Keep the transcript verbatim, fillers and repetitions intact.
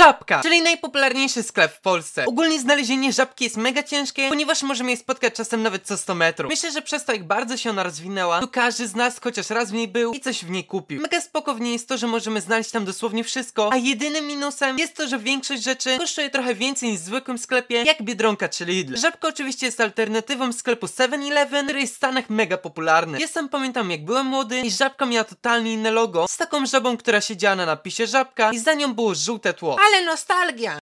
Żabka, czyli najpopularniejszy sklep w Polsce. Ogólnie znalezienie Żabki jest mega ciężkie, ponieważ możemy je spotkać czasem nawet co sto metrów. Myślę, że przez to jak bardzo się ona rozwinęła, to każdy z nas chociaż raz w niej był i coś w niej kupił. Mega spoko w niej jest to, że możemy znaleźć tam dosłownie wszystko, a jedynym minusem jest to, że większość rzeczy kosztuje trochę więcej niż w zwykłym sklepie, jak Biedronka czy Lidl. Żabka oczywiście jest alternatywą sklepu seven eleven, który jest w Stanach mega popularny. Ja sam pamiętam jak byłem młody i Żabka miała totalnie inne logo, z taką żabą, która siedziała na napisie Żabka i za nią było żółte tło. Ale nostalgia!